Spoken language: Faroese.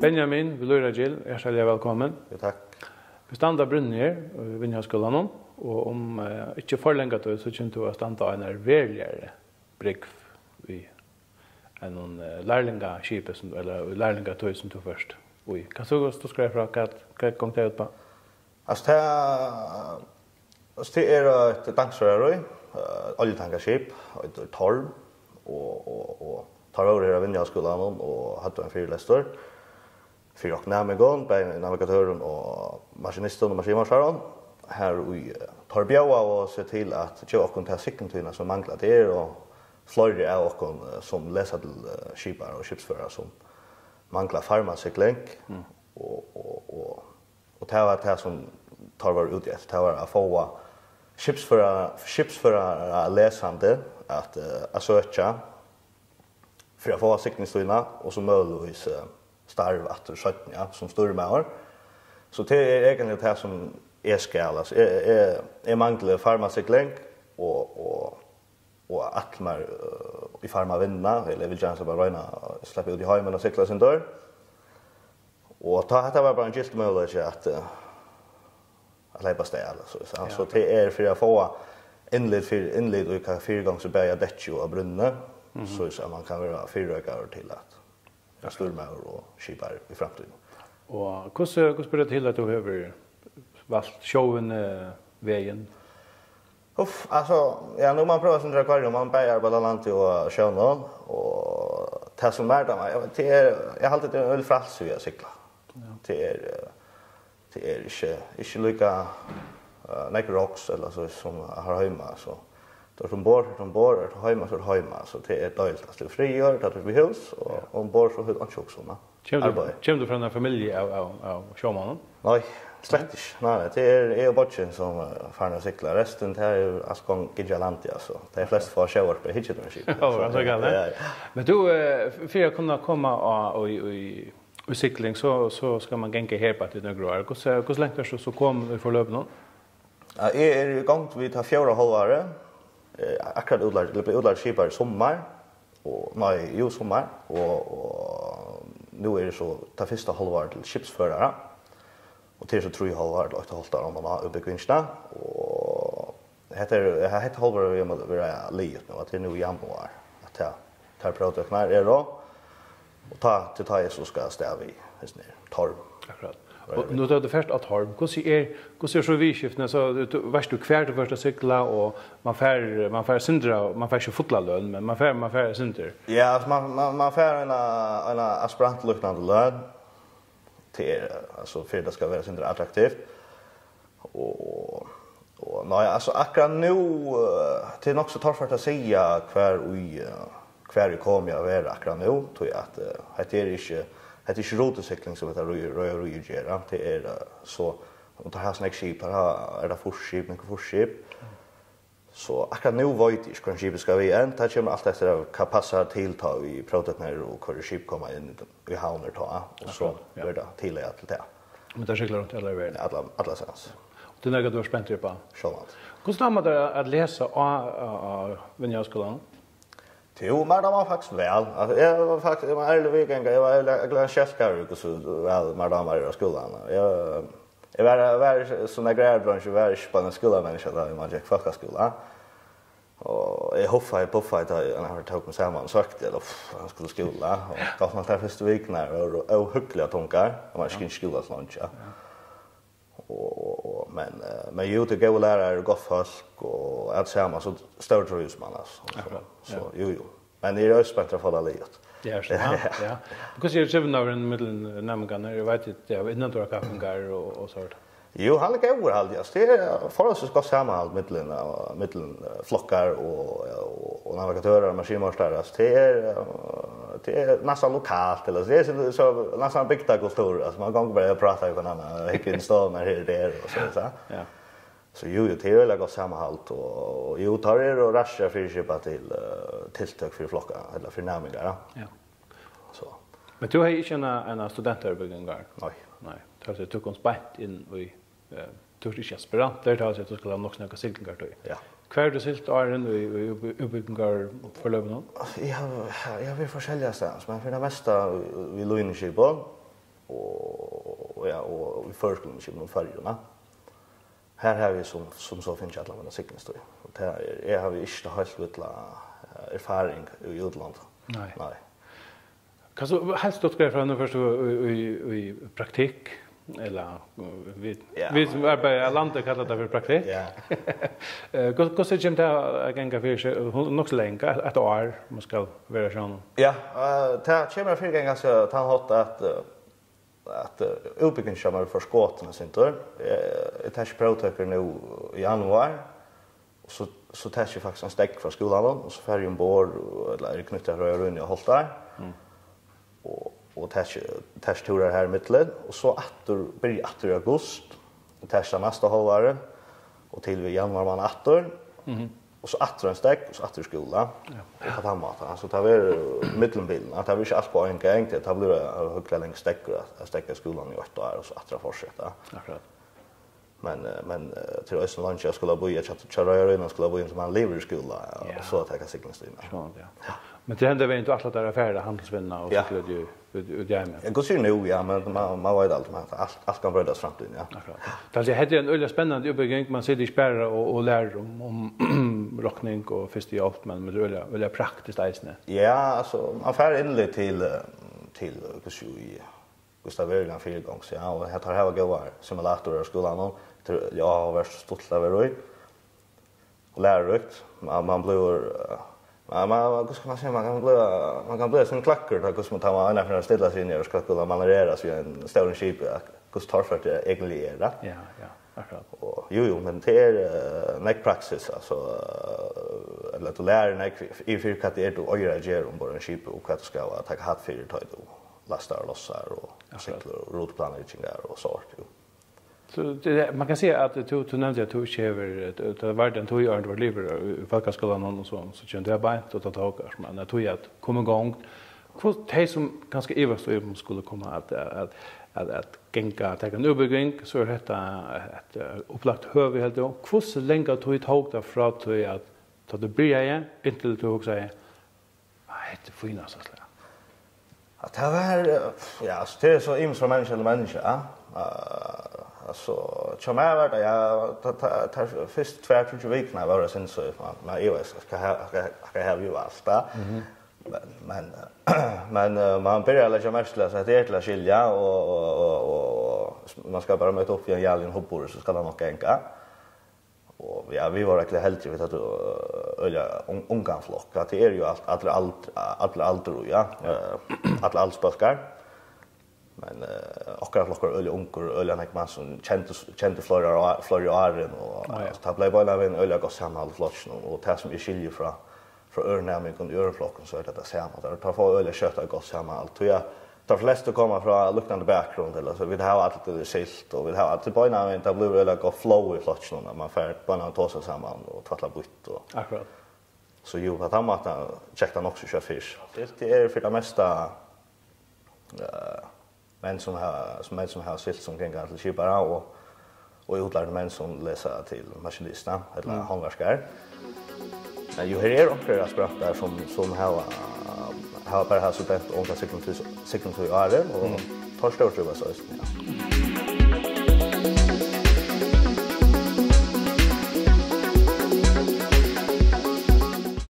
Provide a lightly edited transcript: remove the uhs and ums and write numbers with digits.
Benjamin, Velura Gill, hjertelig velkommen. Jo, takk. Vi standa Brynjer, Vinjaskolan, og om ikke for lenge til, så kjente du å standa en verligere brygg i en lærlingaskip, eller lærlingatøy som du først. Kan du skrive fra hva kom det ut på? Altså, det et dangsrørøy, oljetankerskip, et torv, og tar over her av Vinjaskolan, og hadde en fyrlester. Fyra och närmegån, navigatören och maskinisten och maskinmarsaren. Här i Torbjauva och se till att jag kan ta cykeltyna som manglar det och flöjde är och som läser till skipar och skipsförare som manglar farmacykling och det var det som tar var ut efter. Det var att få skipsförare läsande att söka för att få cykeltyna och så möjligtvis starv att skötten som står med här. Så det är egentligen det som är skal. Alltså är manglar farmacykling och att man i farma vinna eller vill gärna bara räna släppa ut i hemmen och cykla sin dörr. Och det var bara en gilt möjlighet att lägga ställ så det är för att få inled och kan fyra gånger så börja däck och brunna så man kan vara fyra gånger till att stormar och skipar i framtiden. Och hur spelar det till att du har valt showen vägen? Alltså, nu man prövar sånt där man börjar på landet och showen och det som är där jag har alltid en ölfrals via cykla. Det är inte lika rocks eller så som har hemma så då som bor hemma så hemma så det är dåligt att det frigör att det blir hus och ombord så hur också såna. Kommer du från en familj av sjömannen? Nej, slett inte. Nej, det är bocken som farna cyklar. Resten det är Askon Gigalantia så. Det är flest för shower på hitchenskip. Ja, så galet. Men du för att kunna komma och i cykling så ska man gänga här på till några år. Hur länge så kom vi för löp nu? Ja, är igång vi tar 4,5 år. Akkurat udlad skipar sommar och sommar och nu är det så ta första halvår till skipsförare och till så tror jag halvår till 8 år om man har uppbyggningarna och heter halvår vi vara livet nu att det är nu i januari att ta produkterna är då och ta så ska stäva i hästen torv. Akkurat. Och nu tar det först att torv. Hur ser så vidskiftene så värst du kvärt och första cykla och man får syndra man får ju fotla lön men man får syndra. Ja, alltså man får en aspirant liknande lön till alltså för det ska vara syndra attraktivt. Och nej alltså akkurat nu det är också torrt att säga kvar kommer jag vara akkurat nu tror jag att det är inte rotecykling som heter röjgera. Det är så om det här snackskip här är det forsskip. Så akkurat nu vet jag hur skipet ska vi än. Det kommer allt efter att kan passa tilltag i produkterna och hur skip kommer in i hamnar ta och så blir det tillägg till det. Men det cyklar runt alla världen. Alla sens. Det är något du har spänt på. Självklart. Hur står det att läsa av Vinjaskolan? Jo, men det var faktiskt väl. Alltså, jag var faktiskt jag var glad chefskar och så väl madam i skolan. Jag var såna grejer bransch var spännande skola människa där i Magic Folkskola. Och jag hoppade på fight jag har tagit mig samman sagt eller han skulle skola och gav man där första veckan och hyckliga tankar om man skulle skola sånt ja. Och men ju till gå lärare och folk och att samma så stort hus man alltså. Så jo. Men det är ju spännande för alla livet. Ja, så ja. Because you're seven hour in the middle namngarna, jag vet inte, jag vet inte några kaffengar och sånt. Jo, han är överallt. Det är för oss ska sammanhåll mellan flockar och navigatörer och maskinmästare. Det är nästan lokalt eller det är så nästan bygda kultur. Alltså man kan bara prata med varandra, hitta in stormar här där och så. Ja. Så ju det är väl gå sammanhåll och ju tar det och rascha friskipa till tilltag för flockar eller för namningar. Ja. Så. Men du har ju en studentarbyggingar. Nej. Det har tog oss bänt in i turkisk aspirant där tar sig att du ska ha något snacka cyklingar då. Ja. Kvar du silt åren i uppbyggingar förlöven? Jag vill försälja stans men för det mesta vi Luinskipon och ja och i förskolan i färgerna. Här har vi som så finns alla med siktningstøy. Och det är har vi inte helt vitla erfaring i utlandet. Nej. Nej. Kan så helst då ska från först i praktik eller vi som arbetar i landet kallar det för praktik. Ja. Hur ser det ut att gänga för nog så länge ett år man ska vara sån. Ja, ta kommer för gången så ta hot att uppbyggingen kommer för skotten sin tur. Det är protokol nu i januari. Så tar jag faktiskt en stäck från skolan och så färger en bord eller knyter rör och hållt där. Och testturer här i mitten och så börjar i augusti och testa nästa halvår och till januari man åter. Och så åter en stäck och så åter skola. Ja. Och på maten alltså tar vi mittenbilden att det blir inte alls på en gång det blir högre längre stäckor att stäcka skolan i 8 år och så åter fortsätta. Akkurat. Men till oss lunch jag skulle bo i att köra innan skulle bo in som en lever skola och så att jag kan siktningstid. Ja. Men det händer väl inte alla där affärer handelsvänner och så ju med. Jag går ju nu ja men man vet allt kan brödas framtiden ja. Akkurat. Det heter en öliga spännande uppbygging man sitter i spärra och lär om rockning och festialt men med öliga praktiskt isne. Ja alltså man fär inligt till Gustav Bergan 4 gånger så ja och heter här går simulatorer i skolan och jag har varit stolt över det. Och lärorikt. Man blir hur ska man säga man kan bli som klackor där hur man tar man för att ställa sig ner och ska kunna manövrera sig en stor skip hur tar det egentligen är. Ja, akkurat. Och jo men det är neck praxis alltså eller att lära neck i för att det är att göra ger om en skip och att ska ta hatt för det då lastar och lossar och cyklar och rotplanering där och sånt. Så man kan se att du nämnde att du köper det var den tog jag var lever i folkskolan och så kände jag bara att ta åker men att jag kom igång för det som ganska evigt om skulle komma att gänga ta en uppbygging så är detta ett upplagt hövd helt då hur länge tog det tog där från att ta det börja inte du också säga vad heter finast så att det var ja så det är så imens från människa alltså som är vart jag tar först 2-3 veckor var det sen så man EOS ska ha ju allt men man börjar lägga märke till att det är till att skilja och man ska bara möta upp i en jävla hoppor så ska det nog gänga och ja vi var verkligen helt vet att öliga unga flock att det är ju allt ja alla allspaskar men akkurat flockar öliga unkor öliga man som kände flora och ta blev bara en öliga gå samman flocken och ta som vi skiljer från örnämning och örflocken så är det samma där tar få öliga kött och gå samman allt och jag tar flest att komma från luktande bakgrund eller så vi har allt det silt och vi har allt på en inte blir öliga gå flow i flocken när man får bara ta sig samman och tvätta bort och akkurat så ju att han matar checka också kött fisk det är för det mesta män som har silt som kan gå till skipara och utlärda män som läser till maskinista eller handverkare. Men ju här är också aspiranter som har bara student och cykling till och tar stort över så.